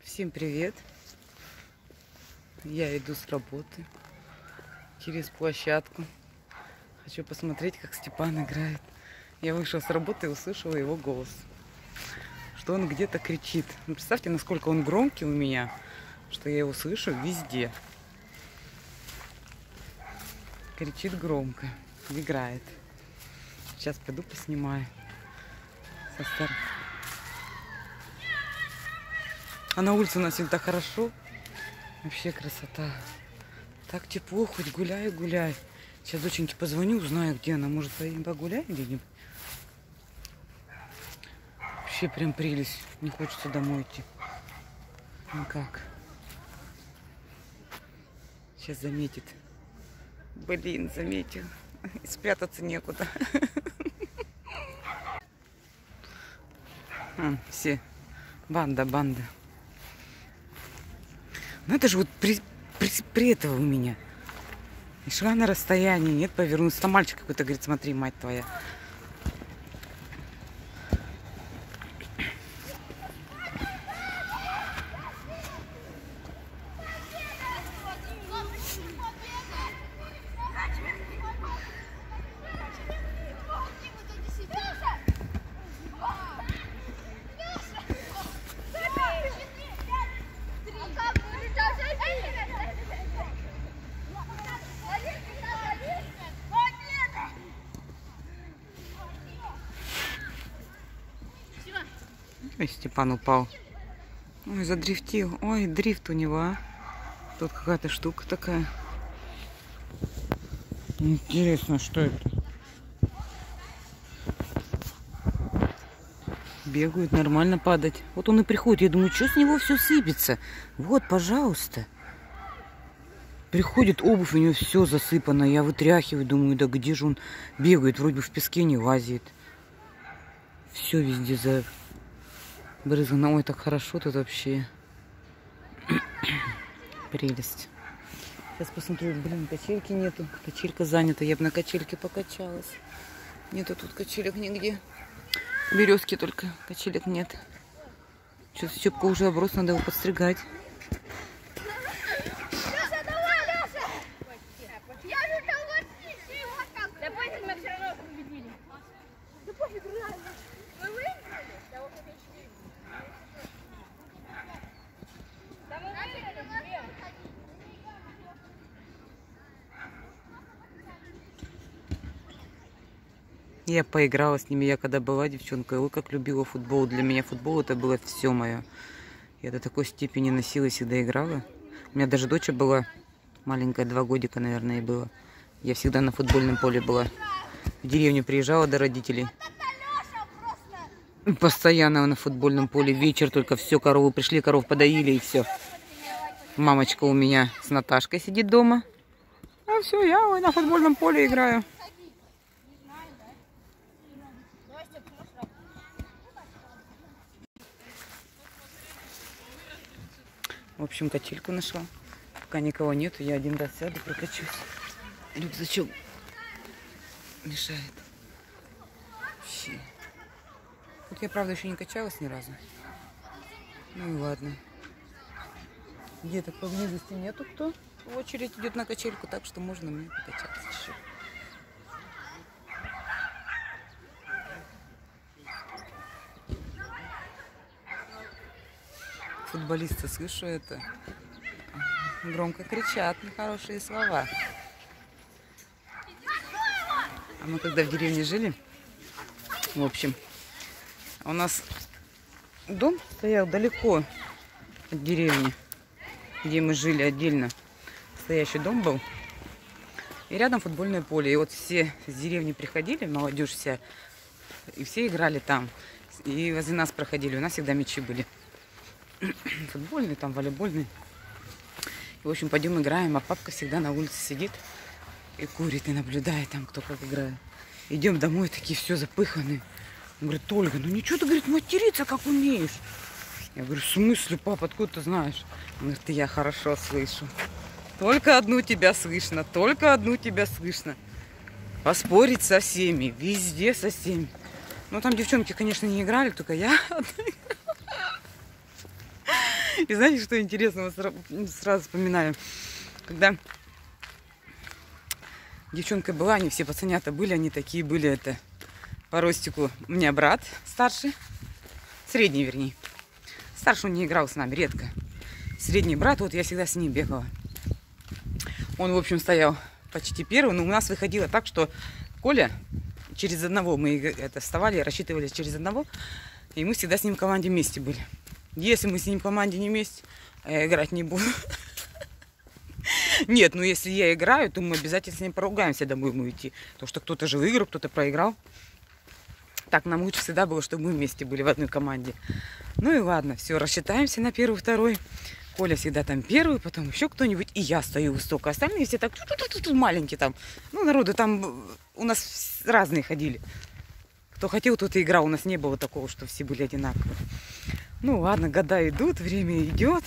Всем привет! Я иду с работы через площадку. Хочу посмотреть, как Степан играет. Я вышла с работы и услышала его голос, что он где-то кричит. Ну, представьте, насколько он громкий у меня, что я его слышу везде. Кричит громко, играет. Сейчас пойду поснимаю со стороны. А на улице у нас сегодня так хорошо. Вообще красота. Так тепло, хоть гуляй, гуляй. Сейчас доченьке позвоню, узнаю, где она. Может, погуляем где-нибудь? Вообще прям прелесть. Не хочется домой идти. Никак. Сейчас заметит. Блин, заметил. Спрятаться некуда. Все. Банда. Ну это же вот при этого у меня. И шла на расстоянии, нет, повернулась. Там мальчик какой-то говорит, смотри, мать твоя. Ой, Степан упал. Ой, задрифтил. Ой, дрифт у него, а. Тут какая-то штука такая. Интересно, что это? Бегают, нормально падать. Вот он и приходит. Я думаю, что с него все сыпется? Вот, пожалуйста. Приходит, обувь у него все засыпано. Я вытряхиваю, думаю, да где же он бегает? Вроде бы в песке не лазит. Все везде забрызгано. Ой, так хорошо тут вообще. Прелесть. Сейчас посмотрю, блин, качельки нету. Качелька занята. Я бы на качельке покачалась. Нету тут качелек нигде. Березки только, качелек нет. Что-то Степка уже оброс, надо его подстригать. Я поиграла с ними, я когда была девчонкой, ой, как любила футбол. Для меня футбол это было все мое. Я до такой степени носила и всегда играла. У меня даже дочь была маленькая, 2 годика, наверное, и было. Я всегда на футбольном поле была. В деревню приезжала до родителей. Постоянно на футбольном поле. Вечер только все, коровы пришли, коров подоили и все. Мамочка у меня с Наташкой сидит дома. А все, я ой, на футбольном поле играю. В общем, качельку нашла. Пока никого нету, я один раз сяду, прокачусь. Рюкзачок мешает. Вообще. Вот я, правда, еще не качалась ни разу. Ну и ладно. Где-то поблизости нету кто. В очередь идет на качельку, так что можно мне покачаться еще. Футболисты, слышу это, громко кричат нехорошие слова. А мы когда в деревне жили, в общем, у нас дом стоял далеко от деревни, где мы жили отдельно. Стоящий дом был. И рядом футбольное поле. И вот все с деревни приходили, молодежь вся, и все играли там. И возле нас проходили, у нас всегда мячи были. Футбольный, там волейбольный. И, в общем, пойдем играем, а папка всегда на улице сидит и курит, и наблюдает там, кто как играет. Идем домой, такие все запыханные. Он говорит, Ольга, ну ничего ты, говорит, материться как умеешь. Я говорю, в смысле, пап, откуда ты знаешь? Он говорит, я хорошо слышу. Только одну тебя слышно, только одну тебя слышно. Поспорить со всеми, везде со всеми. Ну, там девчонки, конечно, не играли, только я. И знаете, что интересно? Вот сразу вспоминаю. Когда девчонкой была, они все пацанята были, они такие были, это по ростику. У меня брат старший, средний вернее. Старший он не играл с нами, редко. Средний брат, вот я всегда с ним бегала. Он, в общем, стоял почти первый, но у нас выходило так, что Коля через одного, мы это вставали, рассчитывали через одного, и мы всегда с ним в команде вместе были. Если мы с ним в команде не вместе, я играть не буду. Нет, ну если я играю, то мы обязательно с ним поругаемся, домой мы идти. Потому что кто-то же выиграл, кто-то проиграл. Так нам лучше всегда было, чтобы мы вместе были в одной команде. Ну и ладно, все, рассчитаемся на первый, второй. Коля всегда там первый, потом еще кто-нибудь. И я стою высоко. Остальные все так маленькие там. Ну, народу там у нас разные ходили. Кто хотел, тот и играл. У нас не было такого, что все были одинаковые. Ну ладно, года идут, время идет.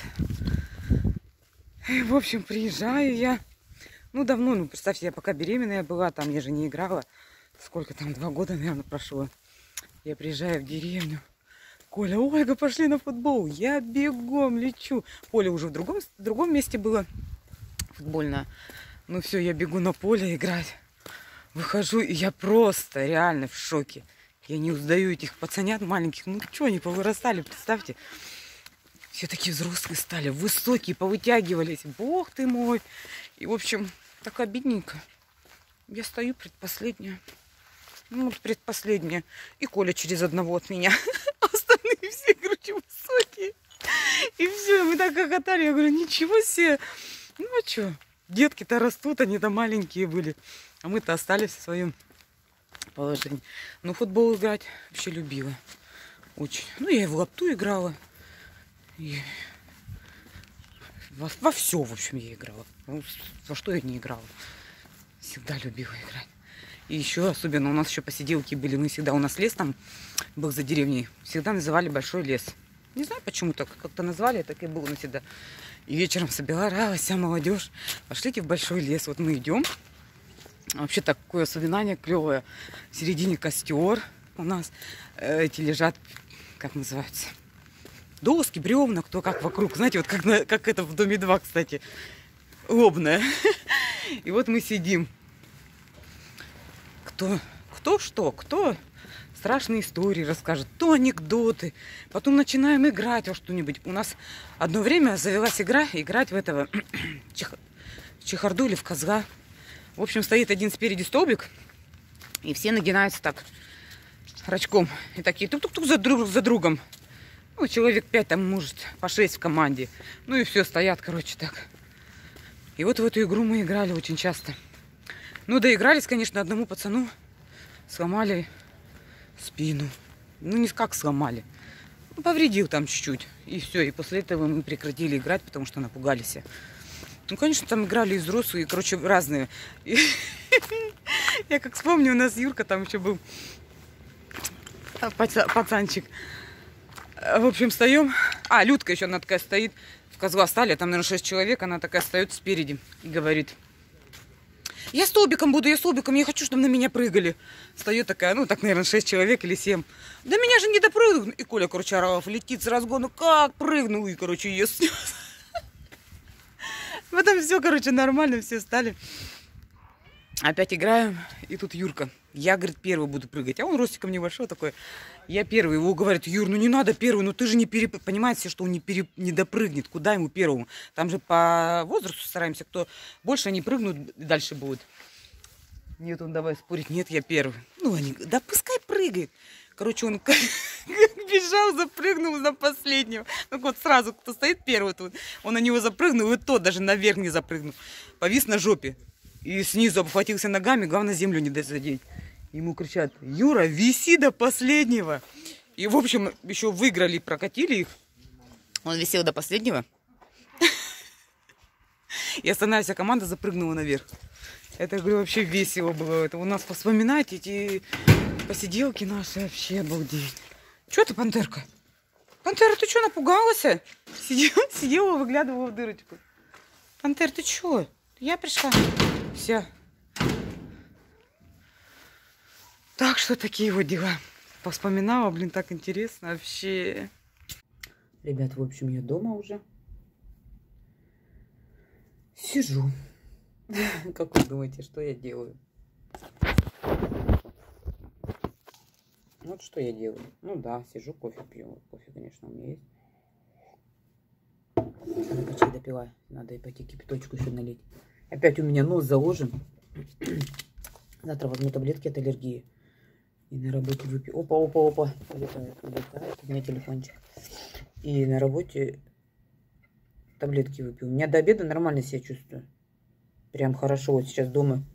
И, в общем, приезжаю я. Ну, давно, ну, представьте, я пока беременная была, там я же не играла. Сколько там, 2 года, наверное, прошло. Я приезжаю в деревню. Коля, Ольга, пошли на футбол. Я бегом лечу. Поле уже в другом месте было футбольное. Ну все, я бегу на поле играть. Выхожу, и я просто реально в шоке. Я не узнаю этих пацанят маленьких. Ну что, они повырастали, представьте. Все такие взрослые стали, высокие, повытягивались. Бог ты мой. И, в общем, такая бедненькая. Я стою предпоследняя. Ну, вот предпоследняя. И Коля через одного от меня. Остальные все, короче, высокие. И все, мы так хохотали. Я говорю, ничего себе. Ну, а что? Детки-то растут, они-то маленькие были. А мы-то остались в своем положении. Но футбол играть вообще любила. Очень. Ну, я и в лапту играла. И во все, в общем, я играла. Ну, во что я не играла. Всегда любила играть. И еще особенно у нас еще посиделки были. Мы всегда, у нас лес там был за деревней. Всегда называли большой лес. Не знаю, почему так. Как-то назвали, так и было навсегда. И вечером собиралась вся молодежь. Пошлите в большой лес. Вот мы идем. Вообще такое воспоминание клевое. В середине костер у нас. Эти лежат, как называются, доски, бревна, кто как вокруг. Знаете, вот как это в Доме 2, кстати. Лобное. И вот мы сидим. Кто страшные истории расскажет, то анекдоты. Потом начинаем играть во что-нибудь. У нас одно время завелась игра, играть в этого в чехарду или в козла. В общем, стоит один спереди столбик, и все нагинаются так рачком. И такие тук-тук-тук за другом. Ну, человек 5, там, может, по 6 в команде. Ну и все, стоят, короче, так. И вот в эту игру мы играли очень часто. Ну, доигрались, конечно, одному пацану. Сломали спину. Ну, не как сломали. Ну, повредил там чуть-чуть. И все. И после этого мы прекратили играть, потому что напугались. Ну, конечно, там играли и взрослые, и, короче, разные. И я как вспомню, у нас Юрка там еще был пацанчик. В общем, встаем. А, Людка еще, она такая стоит. В козла стали, там, наверное, 6 человек. Она такая встает спереди и говорит: я столбиком буду, я столбиком, я хочу, чтобы на меня прыгали. Встает такая, ну, так, наверное, 6 человек или 7. Да меня же не допрыгнут. И Коля, короче, Аралов летит с разгону. Как прыгнул? И, короче, ее снес. Потом все, короче, нормально, все стали. Опять играем. И тут Юрка. Я, говорит, первый буду прыгать. А он ростиком небольшой такой. Я первый. Его говорит: Юр, ну не надо первый, ну ты же не понимаете, что он не допрыгнет. Куда ему первому? Там же по возрасту стараемся, кто больше они прыгнут, дальше будут. Нет, он давай спорить. Нет, я первый. Ну, они, да пускай прыгает. Короче, он как бежал, запрыгнул на последнего. Ну вот сразу, кто стоит первый тут, он на него запрыгнул, и тот даже наверх не запрыгнул. Повис на жопе. И снизу обхватился ногами, главное, землю не задеть. Ему кричат: Юра, виси до последнего. И, в общем, еще выиграли, прокатили их. Он висел до последнего. И остальная вся команда запрыгнула наверх. Это, говорю, вообще весело было. Это у нас вспоминать эти посиделки наши, вообще обалдеть. Че ты, пантерка? Пантера, ты что, напугалась? Сидела, выглядывала в дырочку. Пантер, ты что? Я пришла. Все. Так что такие вот дела. Повспоминала, блин, так интересно вообще. Ребят, в общем, я дома уже. Сижу. Как вы думаете, что я делаю? Вот что я делаю. Ну да, сижу, кофе пью. Кофе, конечно, у меня есть. Надо чай допила. Надо и пойти кипяточку еще налить. Опять у меня нос заложен. Завтра возьму таблетки от аллергии. И на работе выпью. Опа, опа, опа. Улетает у меня телефончик. И на работе таблетки выпью. У меня до обеда нормально себя чувствую. Прям хорошо. Вот сейчас дома.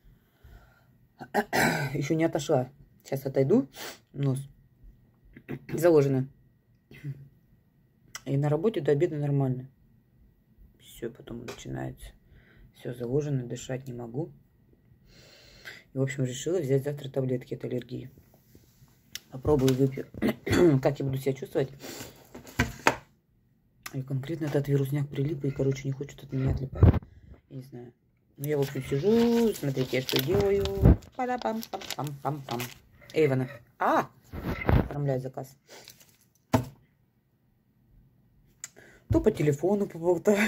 Еще не отошла. Сейчас отойду. Нос заложено. И на работе до обеда нормально. Все, потом начинается. Все заложено, дышать не могу. И, в общем, решила взять завтра таблетки от аллергии. Попробую, выпью. Как я буду себя чувствовать. И конкретно этот вирусняк прилип и, короче, не хочет от меня отлипать. Я не знаю. Ну, я, в общем, сижу. Смотрите, я что делаю. Пам-пам-пам-пам-пам. Эйвона. Оформляю заказ. То по телефону поболтаю,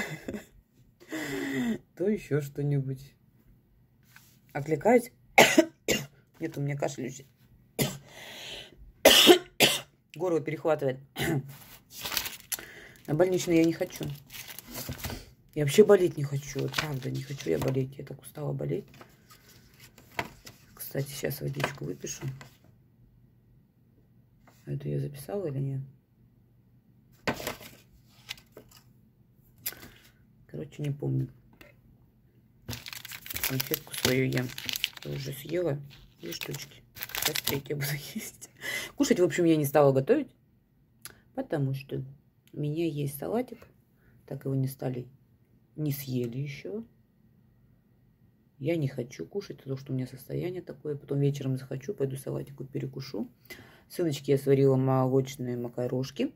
то еще что-нибудь. Отвлекаюсь. Нет, у меня кашляющий. Горло перехватывает. На больничный я не хочу. Я вообще болеть не хочу. Вот правда, не хочу я болеть. Я так устала болеть. Кстати, сейчас водичку выпишу. Это я записала или нет? Короче, не помню. Конфетку свою ем. Я уже съела 2 штучки. Сейчас 3 буду есть. Кушать, в общем, я не стала готовить. Потому что у меня есть салатик. Так его не съели еще. Я не хочу кушать, потому что у меня состояние такое. Потом вечером захочу, пойду салатику перекушу. Сыночке я сварила молочные макарошки.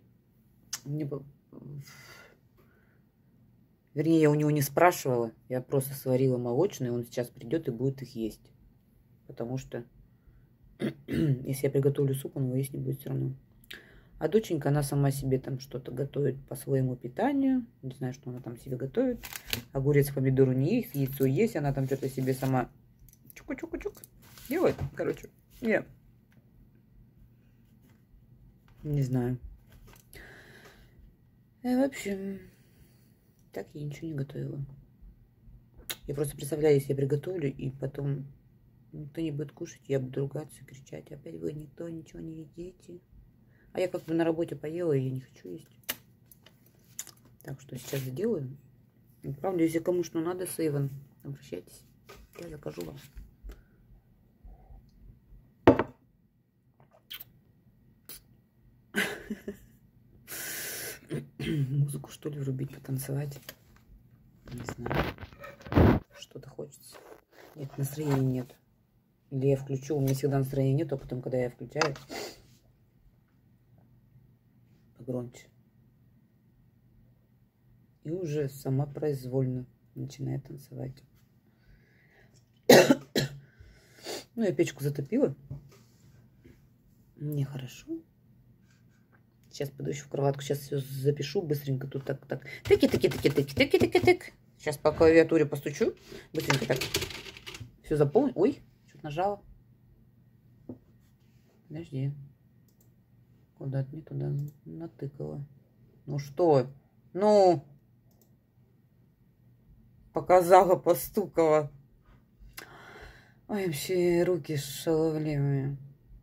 Вернее, я у него не спрашивала. Я просто сварила молочные. Он сейчас придет и будет их есть. Потому что если я приготовлю суп, он его есть не будет все равно. А доченька, она сама себе там что-то готовит по своему питанию. Не знаю, что она там себе готовит. Огурец, помидору не есть, яйцо есть. Она там что-то себе сама чуку-чуку-чук делает. Короче, я не знаю. В общем... Так я ничего не готовила. Я просто представляю, если я приготовлю, и потом никто не будет кушать, я буду ругаться, кричать. Опять вы никто ничего не едите. А я как бы на работе поела, и я не хочу есть. Так что сейчас сделаю. И, правда, если кому что надо, Сейвен, обращайтесь. Я закажу вам. Музыку, что ли, врубить, потанцевать? Не знаю. Что-то хочется. Нет, настроения нет. Или я включу, у меня всегда настроения нет, а потом, когда я включаю, погромче. И уже сама произвольно начинает танцевать. Ну, я печку затопила. Мне хорошо. Сейчас пойду еще в кроватку. Сейчас все запишу быстренько. Тут так. Тыки-тыки-тыки-тыки-тыки-тыки. Сейчас по клавиатуре постучу. Быстренько так. Все заполню. Ой, что-то нажала. Подожди. Куда-то не туда натыкала. Ну что? Ну. Показала, постукала. Ой, вообще руки шаловливые.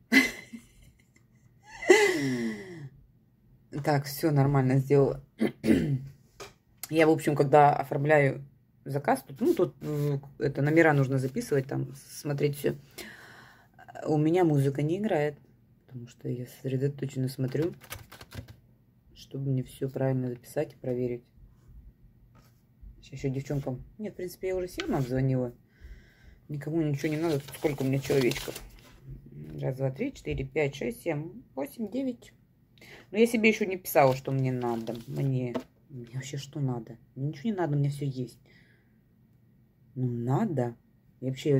Так, все нормально сделала. Я, в общем, когда оформляю заказ, тут это номера нужно записывать, там смотреть все. У меня музыка не играет, потому что я сосредоточенно смотрю, чтобы мне все правильно записать и проверить. Сейчас еще девчонкам. Нет, в принципе, я уже всем обзвонила. Никому ничего не надо. Тут сколько у меня человечков? 1, 2, 3, 4, 5, 6, 7, 8, 9. Но я себе еще не писала, что мне надо. Мне вообще что надо? Мне ничего не надо, у меня все есть. Ну, надо. И вообще,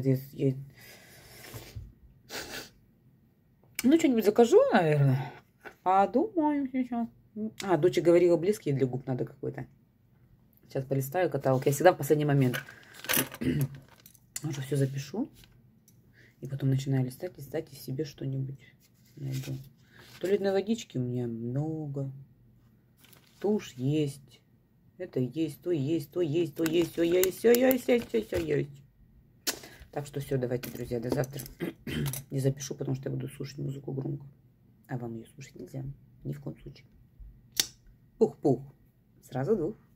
ну, что-нибудь закажу, наверное. Подумаю сейчас. А, доча говорила, близкий для губ надо какой-то. Сейчас полистаю каталог. Я всегда в последний момент уже все запишу. И потом начинаю листать и себе что-нибудь найду. Туалетной водички у меня много. Тушь есть. Это есть, то есть, то есть, то есть, все есть, все есть, все есть. Так что все, давайте, друзья, до завтра. Не запишу, потому что я буду слушать музыку громко. А вам ее слушать нельзя. Ни в коем случае. Пух-пух. Сразу двух.